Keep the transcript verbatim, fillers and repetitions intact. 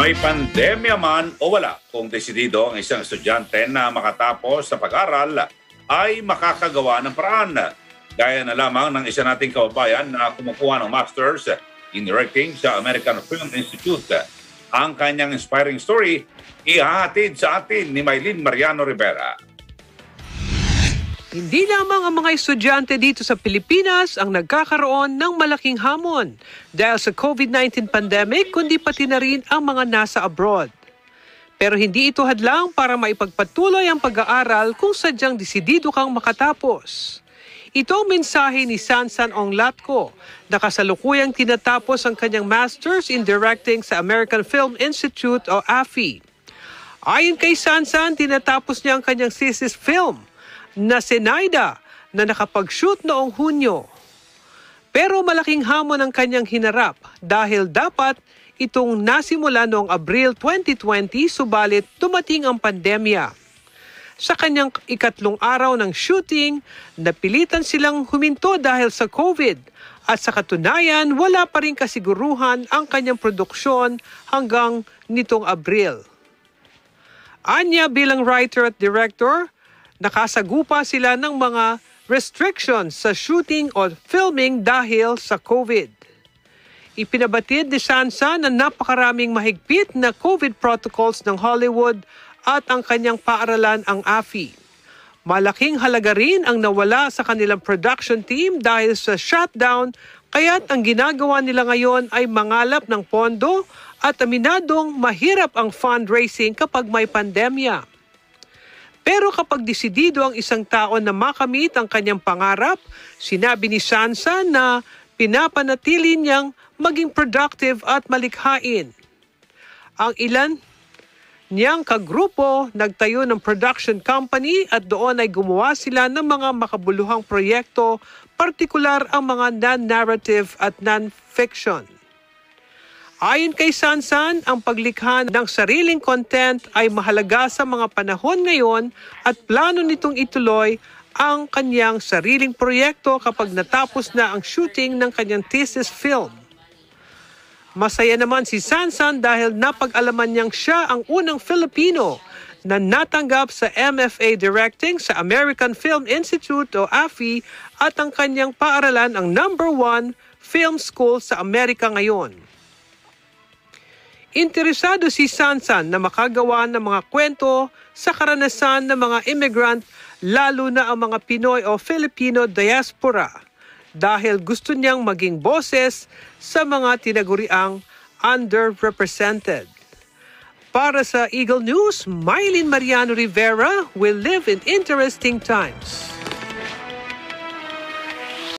May pandemya man o wala, kung desidido ang isang estudyante na makatapos sa pag-aral ay makakagawa ng paraan. Gaya na lamang ng isa nating kababayan na kumukuha ng Masters in Directing sa American Film Institute. Ang kanyang inspiring story, ihahatid sa atin ni Maylin Mariano Rivera. Hindi lamang ang mga estudyante dito sa Pilipinas ang nagkakaroon ng malaking hamon dahil sa COVID nineteen pandemic, kundi pati na rin ang mga nasa abroad. Pero hindi ito hadlang para maipagpatuloy ang pag-aaral kung sadyang desidido kang makatapos. Ito ang mensahe ni Sansan Onglatco na kasalukuyang tinatapos ang kanyang Masters in Directing sa American Film Institute o A F I. Ayon kay Sansan, tinatapos niya ang kanyang thesis film na Senaida na nakapag-shoot noong Hunyo. Pero malaking hamon ang kanyang hinarap dahil dapat itong nasimula noong Abril twenty twenty subalit dumating ang pandemya. Sa kanyang ikatlong araw ng shooting, napilitan silang huminto dahil sa COVID at sa katunayan wala pa rin kasiguruhan ang kanyang produksyon hanggang nitong Abril. Anya bilang writer at director, nakasagupa sila ng mga restrictions sa shooting o filming dahil sa COVID. Ipinabatid ni Sansa na napakaraming mahigpit na COVID protocols ng Hollywood at ang kanyang paaralan ang A F I. Malaking halaga rin ang nawala sa kanilang production team dahil sa shutdown, kaya't ang ginagawa nila ngayon ay mangalap ng pondo at aminadong mahirap ang fundraising kapag may pandemya. Pero kapag desidido ang isang tao na makamit ang kanyang pangarap, sinabi ni Sansa na pinapanatili niyang maging productive at malikhain. Ang ilan niyang kagrupo nagtayo ng production company at doon ay gumawa sila ng mga makabuluhang proyekto, partikular ang mga non-narrative at non-fiction. Ayon kay Sansan, ang paglikha ng sariling content ay mahalaga sa mga panahon ngayon at plano nitong ituloy ang kanyang sariling proyekto kapag natapos na ang shooting ng kanyang thesis film. Masaya naman si Sansan dahil napag-alaman niyang siya ang unang Filipino na natanggap sa M F A Directing sa American Film Institute o A F I at ang kanyang paaralan ang number one film school sa Amerika ngayon. Interesado si Sansan na makagawa ng mga kwento sa karanasan ng mga immigrant, lalo na ang mga Pinoy o Filipino diaspora, dahil gusto niyang maging boses sa mga tinaguriang underrepresented. Para sa Eagle News, Maylin Mariano Rivera will live in interesting times.